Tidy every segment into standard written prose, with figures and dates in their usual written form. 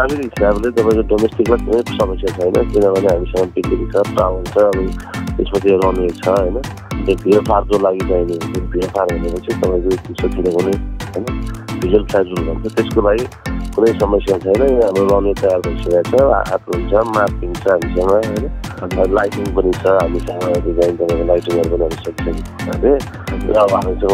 प्राविधिक हिसाबले तपाईँको डोमेस्टिकमा कुनै समस्या छैन, किनभने हामीसँग बिजुली छ, टावर छ, अब त्यसपछि रनवे छ होइन। त्यो भिएफआरको लागि चाहिने भिएफआर भनेपछि तपाईँको 200 किलोको होइन भिजुअल फ्लाइट रुल भन्छ, त्यसको लागि कुनै समस्या छैन। हाम्रो रनवे तयार भइसकेको छ, हात हुन्छ, मार्किङ छ हामीसँग होइन, लाइटिङ पनि छ हामीसँग, डिजाइन तपाईँको लाइटिङहरू पनि हामी सकिसकेको छ। र अब हामीसँग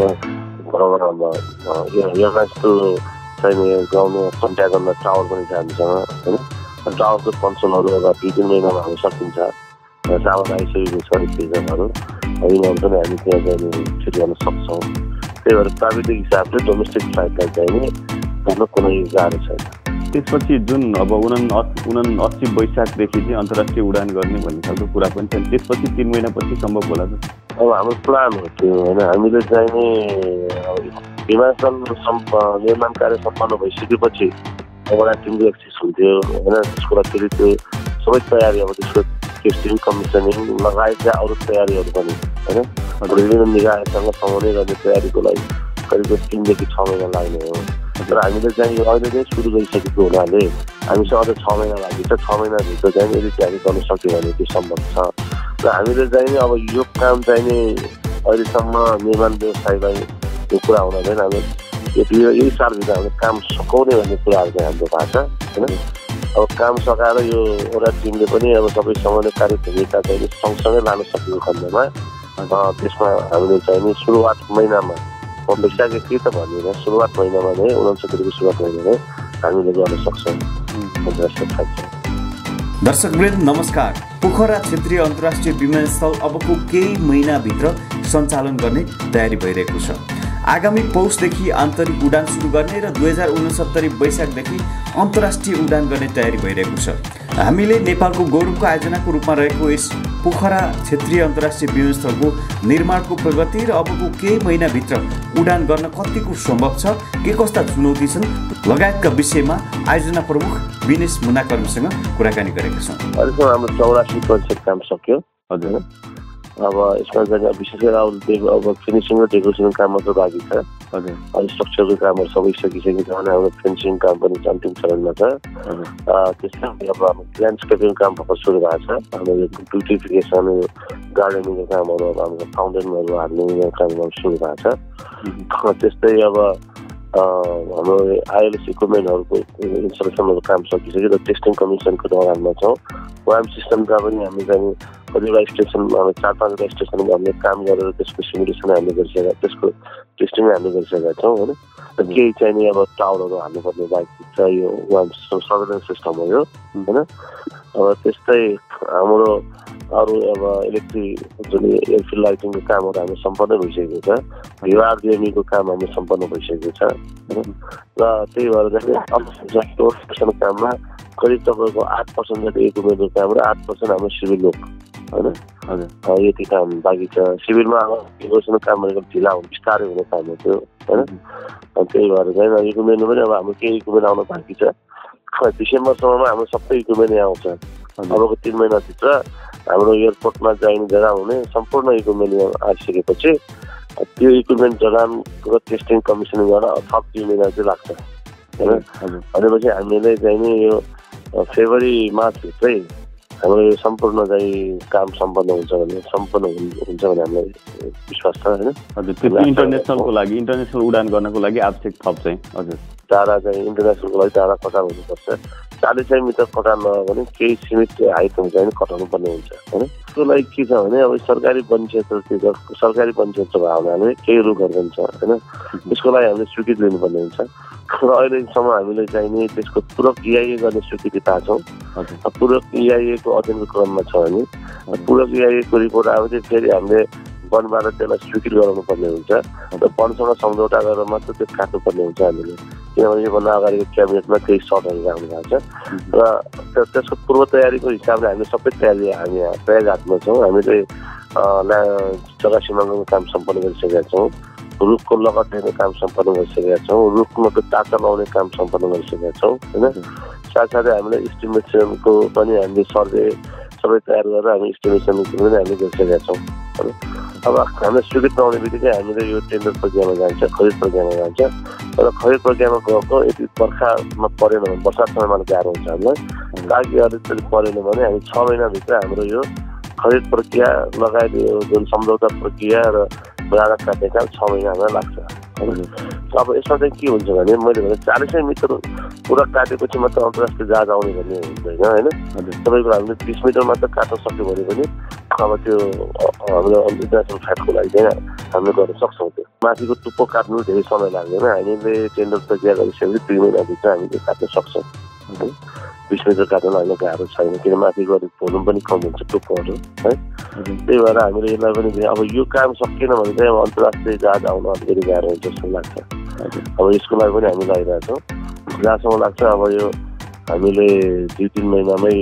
यस्तो चाहिने गाउँमा कन्ट्याक्ट गर्न टावर पनि छ हामीसँग होइन। टावरको कन्सोलहरू अब 2-3 महिनामा हामी सकिन्छ, सामान आइसकेको छ रिफ्रिजरेटरहरू, यिनीहरू पनि हामी त्यहाँ चाहिँ फिट गर्न सक्छौँ। त्यही भएर प्राविधिक हिसाबले डोमेस्टिक फ्लाइटलाई चाहिने गर्न कुनै गाह्रो छैन। त्यसपछि जुन अब 79 वैशाखदेखि चाहिँ अन्तर्राष्ट्रिय उडान गर्ने भन्ने खालको कुरा पनि छ, त्यसपछि 3 महिनापछि सम्भव होला त? अब हाम्रो प्लान हो त्यो होइन। हामीले चाहिने विमानस्थल निर्माण कार्य सम्पन्न भइसकेपछि एउटा टिमको एक्सेस हुन्थ्यो होइन। त्यसको लागि फेरि त्यो सबै तयारी अब त्यसको टेस्टिङ कमिसनिङ लगायतका अरू तयारीहरू पनि होइन, विभिन्न निकायसँग समाउने गर्ने तयारीको लागि करिब 3 देखि 6 महिना लाग्ने हो। तर हामीले चाहिँ अहिले नै सुरु गरिसकेको हुनाले हामीसँग अझ 6 महिना बाँकी छ। 6 महिनाभित्र चाहिँ यदि तयारी गर्न सक्यो भने त्यो सम्भव छ। र हामीले चाहिँ अब यो काम चाहिँ अहिलेसम्म निर्माण व्यवसायलाई त्यो कुरा हुँदैन। हामी यही सालभित्र हामीले काम सकाउने भन्ने कुराहरू चाहिँ हाम्रो भएको छ होइन। अब काम सकाएर यो एउटा टिमले पनि अब सबैसँग नै कार्यभूमिका चाहिँ सँगसँगै लान सकेको खण्डमा त्यसमा हामीले चाहिँ सुरुवात महिनामा वैशाख के त भन्दैन, सुरुवात महिनामा नै 69को सुरुवात महिना नै हामीले गर्न सक्छौँ। दर्शकवृन्द नमस्कार। पोखरा क्षेत्रीय अन्तर्राष्ट्रिय विमानस्थल अबको केही महिनाभित्र सञ्चालन गर्ने तयारी भइरहेको छ। आगामी पौषदेखि आन्तरिक उडान सुरु गर्ने र 2069 वैशाखदेखि अन्तर्राष्ट्रिय उडान गर्ने तयारी भइरहेको छ। हामीले नेपालको गौरवको आयोजनाको रूपमा रहेको यस पोखरा क्षेत्रीय अन्तर्राष्ट्रिय विमानस्थलको निर्माणको प्रगति र अबको केही महिनाभित्र उडान गर्न कतिको सम्भव छ, के कस्ता चुनौती छन् लगायतका विषयमा आयोजना प्रमुख विनेश मुनाकर्मीसँग कुराकानी गरेका छौँ। अहिलेसम्म हाम्रो 84% काम सक्यो हजुर। अब यसमा चाहिँ विशेष गरेर अब फिनिसिङ र डेकोरेसन काम मात्र बाँकी छ हजुर। अनि स्ट्रक्चरको कामहरू सबै सकिसकेको छ भने हाम्रो फिनिसिङ काम पनि अन्तिम चरणमा छ। त्यसपछि अब हाम्रो ल्यान्डस्केपिङ काम भर्खर सुरु भएको छ। हाम्रो ब्युटिफिकेसन गार्डनिङको कामहरू अब हाम्रो फाउन्टेनहरू हाल्ने कामहरू सुरु भएको छ। त्यस्तै अब हाम्रो आइएलएस इक्विपमेन्टहरूको इन्स्टलेसनहरूको काम सकिसक्यो र टेस्टिङ कमिसनको दौरानमा छौँ। वाम सिस्टमका पनि हामी चाहिँ कतिवटा स्टेसन 4-5वटा स्टेसनमा हामीले काम गरेर त्यसको सिमुलेसन हामीले गरिसकेका, त्यसको टेस्टिङ हामीले गरिसकेका छौँ होइन। र केही चाहिँ अब टावरहरू हाल्नुपर्ने बाँकी छ, यो वाम सर्वेलेन्स सिस्टम हो यो होइन। अब त्यस्तै हाम्रो अरू अब इलेक्ट्रिक जुन एयरफिल्ड लाइटिङको कामहरू हामी सम्पन्न भइसकेको छ। युआरडिएमईको काम हामी सम्पन्न भइसकेको छ होइन। र त्यही भएर चाहिँ काममा करिब तपाईँको 8% जति इक्विपमेन्टको काम र 8% हाम्रो सिभिल लोक होइन हजुर। यति काम बाँकी छ। सिभिलमा अब डेकोरेसनको काम भनेको ढिला हुने बिस्तारै हुने काम हो त्यो होइन। त्यही भएर चाहिँ इक्विपमेन्टमा पनि अब हाम्रो केही इक्विपमेन्ट आउन बाँकी छ। डिसेम्बरसम्ममा हाम्रो सबै इक्विपमेन्ट यहाँ आउँछ। अबको 3 महिनाभित्र हाम्रो एयरपोर्टमा चाहिने जग्गा हुने सम्पूर्ण इक्विपमेन्ट यहाँ आइसकेपछि त्यो इक्विपमेन्ट जग्गाको टेस्टिङ कमिसनिङ गर्न थप 3 महिना चाहिँ लाग्छ होइन। भनेपछि हामीले चाहिँ नि यो फेब्रुअरी मार्चभित्रै हाम्रो यो सम्पूर्ण चाहिँ काम सम्पन्न हुन्छ भने हामीलाई विश्वास छ होइन। हजुर त्यो इन्टरनेसनलको लागि इन्टरनेसनल उडान गर्नको लागि आवश्यक थप चाहिँ हजुर टाढा चाहिँ इन्टरनेसनलको लागि टाढा कटार हुनुपर्छ। 40 मिटर कटार नभए भने केही सीमित हाइटमा चाहिँ कटाउनु पर्ने हुन्छ होइन। त्यसको लागि के छ भने अब सरकारी वन क्षेत्रतिर भएको हुनाले केही रुखहरू पनि छ होइन। त्यसको लागि हामीले स्वीकृति लिनुपर्ने हुन्छ र अहिलेसम्म हामीले चाहिने त्यसको पूरक इआइए गर्ने स्वीकृति पाएको छौँ। पूरक इआइएको अध्ययनको क्रममा छ भने पूरक इआइएको रिपोर्ट आएपछि फेरि हामीले वनबाट त्यसलाई स्वीकृत गराउनु पर्ने हुन्छ र वनसँग सम्झौता गरेर मात्र त्यो काट्नुपर्ने हुन्छ हामीले, किनभने योभन्दा अगाडिको क्याबिनेटमा केही सर्टहरू राख्नु भएको छ। र त्यसको पूर्व तयारीको हिसाबले हामीले सबै तयारी हामी प्रयागघाटमा छौँ। हामीले जग्गा सीमाङ्कनको काम सम्पन्न गरिसकेका छौँ। रुखको लगत दिने काम सम्पन्न गरिसकेका छौँ। रुखमा टाँचा लगाउने काम सम्पन्न गरिसकेका छौँ होइन। साथसाथै हामीले इस्टिमेसनको पनि हामीले सर्वे सबै तयार गरेर हामी इस्टिमेसनको पनि हामीले गरिसकेका छौँ। अब हामीले स्वीकृत नहुने बित्तिकै हामीले यो टेन्डर प्रक्रियामा जान्छ, खरिद प्रक्रियामा जान्छ। र खरिद प्रक्रियामा गएको यदि बर्खामा परेन भने बर्सात समयमा गाह्रो हुन्छ हामीलाई। ताकि अलिकति परेन भने हामी 6 महिनाभित्र हाम्रो यो खरिद प्रक्रिया लगायत यो जुन सम्झौता प्रक्रिया र बजार काट्ने काम 6 महिना हामीलाई लाग्छ। अब यसमा चाहिँ के हुन्छ भने मैले भने 40 मिटर पुरा काटेपछि मात्र अन्तर्राष्ट्रिय जहाज आउने भन्ने हुँदैन होइन। तपाईँको हामीले 30 मिटर मात्र काट्न सक्यो भने पनि अब त्यो हामीले इन्टरनेसनल फ्लाइटको लागि चाहिँ हामीले गर्न सक्छौँ। त्यो माथिको टुप्पो काट्नु धेरै समय लाग्दैन। हामीले टेन्डर प्रक्रिया गरिसकेपछि 2 महिनाभित्र हामीले काट्न सक्छौँ। 20 मिटर काट्न अहिले गाह्रो छैन, किन माथिको अलिक भोल्युम पनि कम हुन्छ टुप्पोहरू है। त्यही भएर हामीले यसलाई पनि अब यो काम सकिएन भने चाहिँ अब अन्तर्राष्ट्रिय जहाज आउन अलिकति गाह्रो हुन्छ जस्तो लाग्छ। अब यसको लागि पनि हामी लगाइरहेछौँ। जहाँसम्म लाग्छ अब यो हामीले 2-3 महिनामै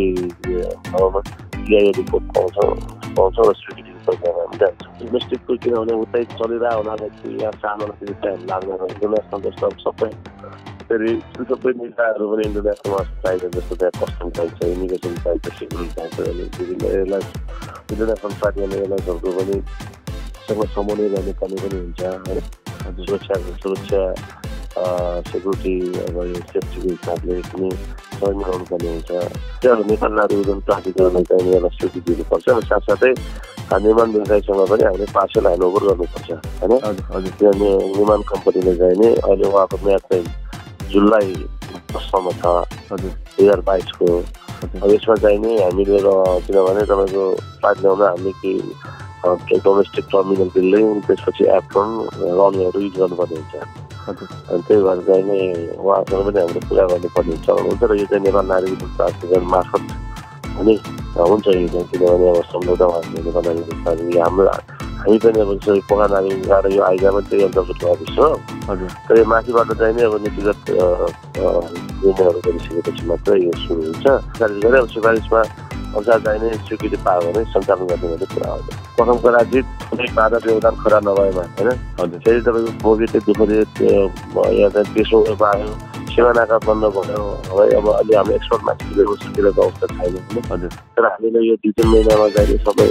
EIA रिपोर्ट पाउँछौँ र स्वीकृति प्रक्रियामा हामी जान्छौँ। डोमेस्टिकको किनभने उतै चलिरहेको हुनाले यहाँ सानोलाई फेरि टाइम लाग्दैन। इन्टरनेसनल जस्तो अब सबै फेरि सबै निकायहरू पनि इन्टरनेसनलमा चाहिन्छ, जस्तो त्यहाँ कस्टम चाहिन्छ, इमिग्रेसन चाहिन्छ, सिक्युरिटी चाहिन्छ। अनि विभिन्न एयरलाइन्स इन्टरनेसनल फ्लाइट गर्ने एयरलाइन्सहरूको पनि सँग समन्वय गर्नुपर्ने पनि हुन्छ है। सुरक्षा सेक्युरिटी अब यो सेफ्टीको हिसाबले पनि सहयोग मिलाउनु पर्ने हुन्छ। त्यो नेपाल नागरिक उड्डयन प्राधिकरणलाई चाहिँ यसलाई स्वीकृति दिनुपर्छ र साथसाथै निर्माण व्यवसायसँग पनि हामीले पार्सल ह्यान्डओभर गर्नुपर्छ होइन। त्यो निर्माण कम्पनीले चाहिँ नि अहिले उहाँको म्याद चाहिँ जुलाई 10सम्म छ 2022 को। अब यसमा चाहिँ नि हामीले किनभने तपाईँको फ्लाइट ल्याउन हामीले केही डोमेस्टिक टर्मिनल बिल्डिङ, त्यसपछि एप्रोन रनवेहरू युज गर्नुपर्ने हुन्छ। अनि त्यही भएर चाहिँ नि उहाँसँग पनि हामीले कुरा गर्नुपर्ने हुन्छ र यो चाहिँ नेपाल नागरिक प्राधिकरण मार्फत पनि हुन्छ। यो चाहिँ किनभने अब सम्झौता नेपाल नागरिक हाम्रो हामी पनि अब पोखरा नागरिक गाह्रो यो आइजा पनि त्यही अन्तर्गत गर्दैछ हो। तर यो माथिबाट चाहिँ नि अब नीतिगत निर्णयहरू गरिसकेपछि मात्रै यो सुरु हुन्छ। सिफारिस गरे अब सिफारिसमा अनुसार चाहिने स्वीकृति पायो भने सञ्चालन गर्ने मात्रै कुरा आउँछ। प्रथम कुरा चाहिँ कुनै बाधा व्यवधान खरा नभएमा होइन। फेरि तपाईँको कोभिडले दुःख दियो, यहाँ चाहिँ तेस्रो पायो, सिमानाका बन्द भयो। अब अहिले हाम्रो एक्सपोर्ट माथिको सकिरहेको अवस्था छैन होइन। तर हामीले यो 2-3 महिनामा चाहिँ सबै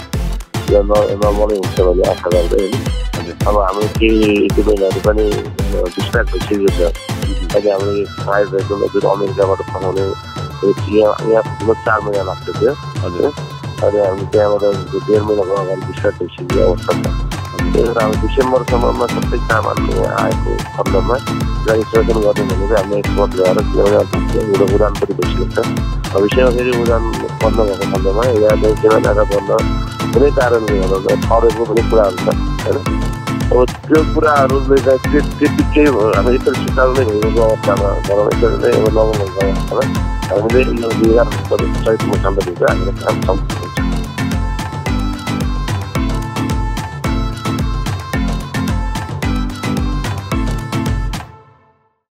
नर्मलै हुन्छ भन्ने आशा गर्दै होइन। अब हाम्रो केही इक्विपमेन्टहरू पनि डिस्प्याच भइसकेको छ। अहिले हाम्रो यो फायर भेहिकल जुन अमेरिकाबाट पठाउने यहाँ पुग्न 4 महिना लाग्थ्यो थियो हजुर। अहिले हामी त्यहाँबाट 1.5 महिनाको अगाडि डिस्प्याच भइसकेको अवस्था छ। त्यही भएर अब डिसेम्बरसम्ममा सबै सामान आएको खण्डमा रेजिस्ट्रेसन गर्ने भनेको हामीले एक्सपोर्ट ल्याएर किनभने उडान पनि भइसकेको छ। भविष्यमा फेरि उडान बन्द भएको खण्डमा यहाँ चाहिँ सिमानाका बन्द कुनै कारणले गर्दा ठहरेको पनि कुराहरू छ होइन। अब त्यो कुराहरूले चाहिँ त्यतिकै हामी यसरी सुचारू नै भएको अवस्थामा गरौँ, यसरी नै अब नगर्नु अवस्थामा हामीले यो 2027 सालभित्र हामीले काम सम्पन्न हुन्छ।